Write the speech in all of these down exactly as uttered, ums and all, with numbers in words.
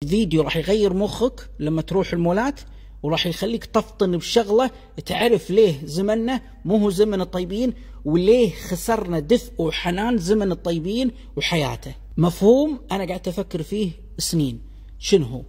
الفيديو راح يغير مخك لما تروح المولات، وراح يخليك تفطن بشغلة تعرف ليه زمننا مو هو زمن الطيبين، وليه خسرنا دفء وحنان زمن الطيبين وحياته. مفهوم أنا قاعد أفكر فيه سنين. شنو هو؟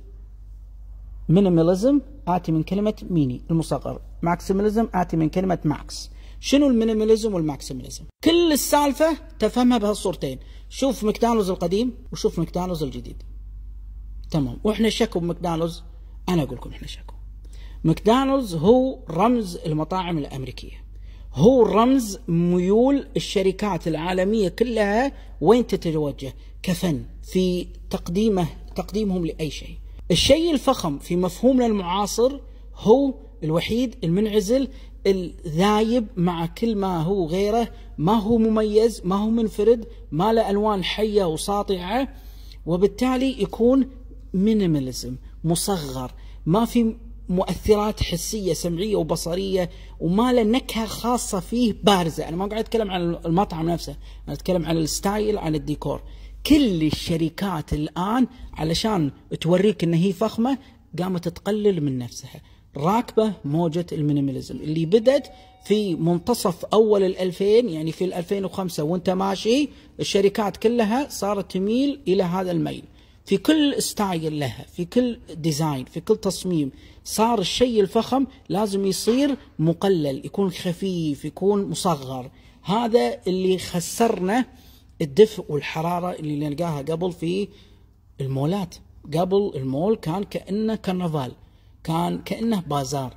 مينيماليزم آتي من كلمة ميني المصغر، ماكسيماليزم آتي من كلمة ماكس. شنو المينيماليزم والماكسيماليزم؟ كل السالفة تفهمها بهالصورتين. شوف ماكدونالدز القديم وشوف ماكدونالدز الجديد. تمام. واحنا شكو بماكدونالدز، انا اقول لكم احنا شكو. ماكدونالدز هو رمز المطاعم الامريكيه، هو رمز ميول الشركات العالميه كلها وين تتوجه كفن في تقديمه تقديمهم لاي شيء. الشيء الفخم في مفهومنا المعاصر هو الوحيد المنعزل الذايب مع كل ما هو غيره، ما هو مميز، ما هو منفرد، ما له ألوان حية وساطعة، وبالتالي يكون مينيماليزم مصغر، ما في مؤثرات حسية سمعية وبصرية، وما له نكهة خاصة فيه بارزة. أنا ما قاعد أتكلم عن المطعم نفسه، أنا أتكلم عن الستايل، عن الديكور. كل الشركات الآن علشان توريك إن هي فخمة قامت تقلل من نفسها، راكبة موجة المينيماليزم اللي بدت في منتصف أول الألفين، يعني في الألفين وخمسة وانت ماشي الشركات كلها صارت تميل إلى هذا الميل. في كل ستايل لها، في كل ديزاين، في كل تصميم، صار الشيء الفخم لازم يصير مقلل، يكون خفيف، يكون مصغر. هذا اللي خسرنا الدفء والحرارة اللي نلقاها قبل في المولات. قبل المول كان كأنه كرنفال، كان كأنه بازار،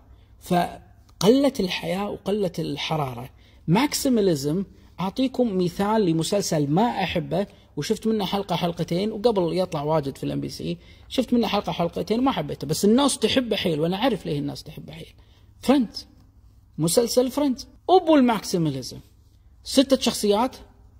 فقلت الحياة وقلت الحرارة. ماكسيماليزم أعطيكم مثال لمسلسل ما أحبه وشفت منه حلقة حلقتين، وقبل يطلع واجد في الام بي سي شفت منه حلقة حلقتين وما حبيته، بس الناس تحبه حيل وأنا أعرف ليه الناس تحبه حيل. فريندز، مسلسل فريندز. أبو الماكسيماليزم ستة شخصيات،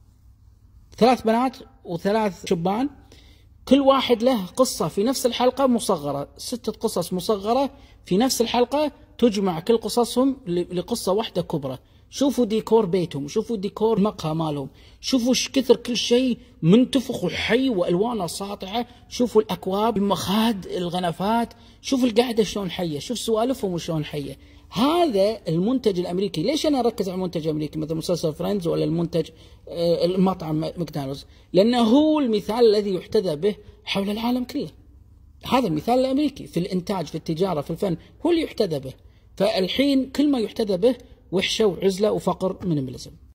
ثلاث بنات وثلاث شبان، كل واحد له قصة في نفس الحلقة مصغرة، ستة قصص مصغرة في نفس الحلقة تجمع كل قصصهم لقصة واحدة كبرى. شوفوا ديكور بيتهم، شوفوا ديكور مقهى مالهم، شوفوا ايش كثر كل شيء منتفخ وحي والوانه ساطعه، شوفوا الاكواب، المخاد، الغنفات، شوفوا القعده شلون حيه، شوف سوالفهم شلون حيه. هذا المنتج الامريكي. ليش انا اركز على المنتج الامريكي مثل مسلسل فريندز ولا المنتج المطعم ماكدونالدز؟ لانه هو المثال الذي يحتذى به حول العالم كله. هذا المثال الامريكي في الانتاج، في التجاره، في الفن، هو اللي يحتذى به. فالحين كل ما يحتذى به وحشه وعزله وفقر مينيماليزم.